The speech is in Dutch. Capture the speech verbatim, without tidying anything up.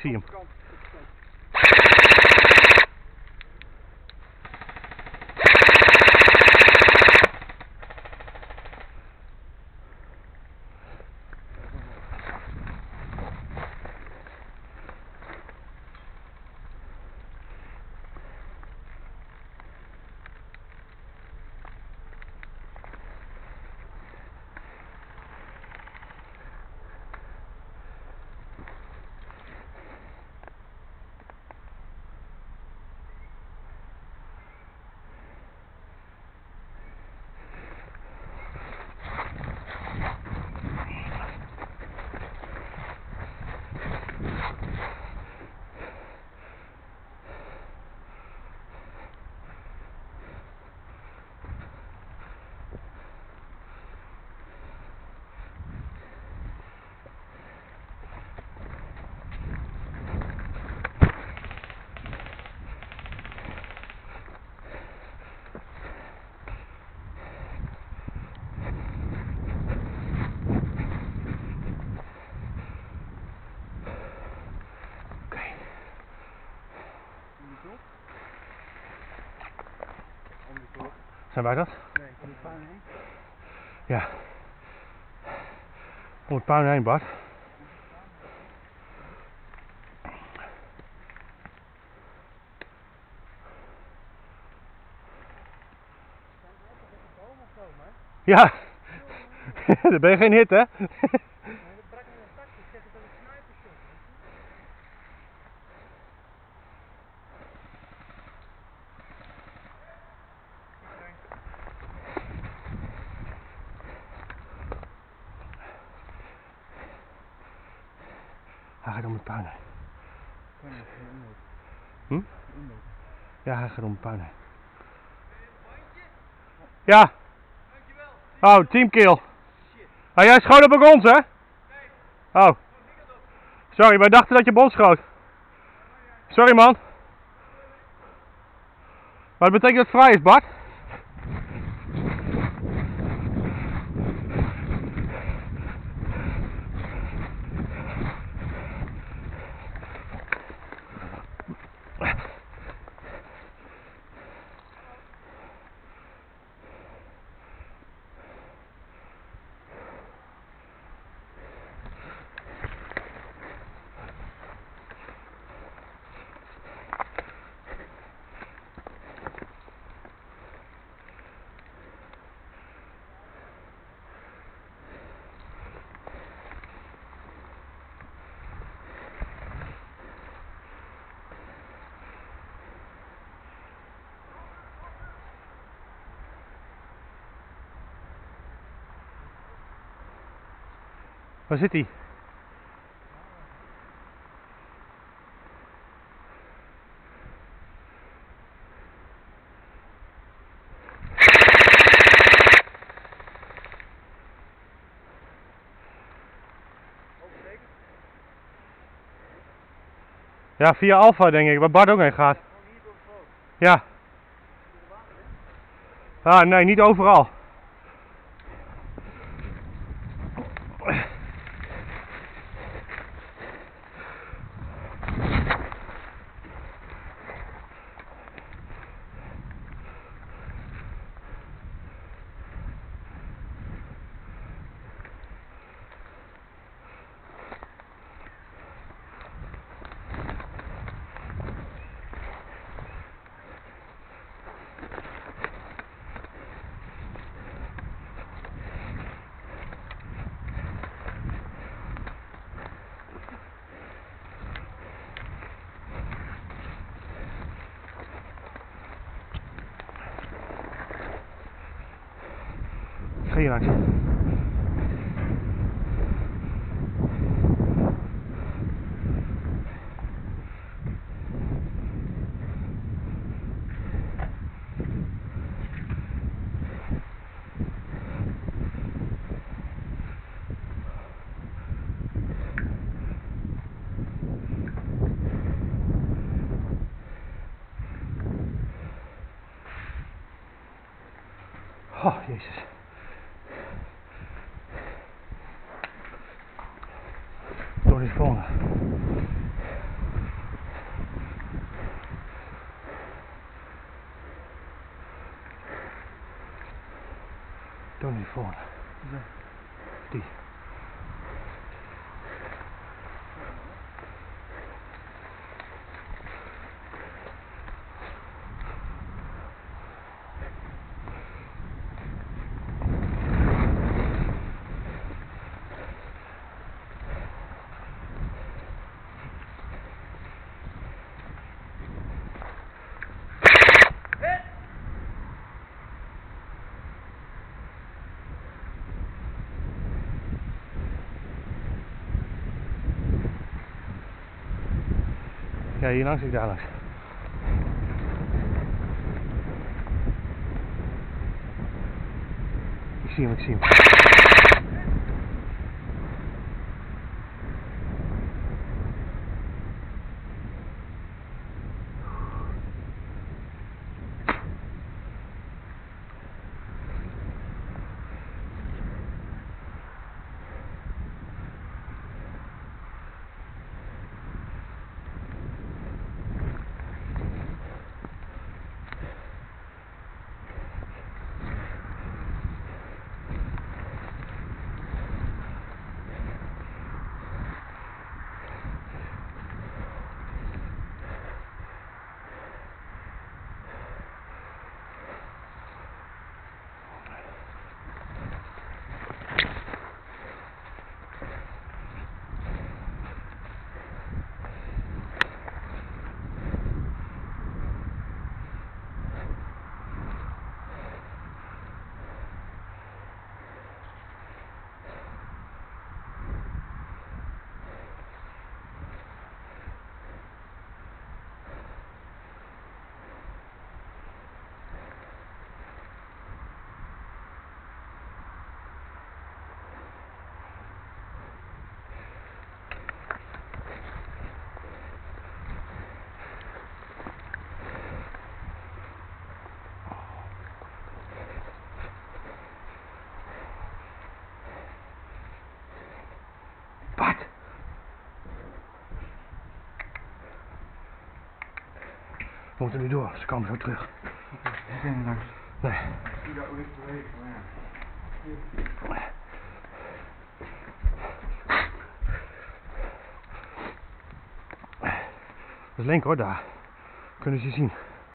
zie hem. Zijn wij dat? Nee, om het puin heen. Ja. Om het puin heen, Bart. Ja. Dan ben je geen hit, hè? Nee, dat brak me een takje. Ik zeg het dat een snipershot. Hij gaat om het puin heen. Hm? Ja, hij gaat om het puin heen. Ja. Oh, teamkill. Ah, jij schoot op ons, hè? Oh. Sorry, wij dachten dat je op ons schoot. Sorry, man. Maar dat betekent dat het vrij is, Bart? Waar zit hij? Ja, via Alpha denk ik, waar Bart ook heen gaat. Ja. Ah, nee, niet overal. Ga hier langs. Oh, Jezus. Door die vongen. Toon die volgende. Ja. Die. Ja, hier langs, ik daar langs. Ik zie hem, ik zie hem. Wat? We moeten nu door, ze komen zo terug. Ik ben niet langs. Nee. Ik ga ook niet bewegen, maar ja. Dat is Link hoor, daar. Kunnen ze zien.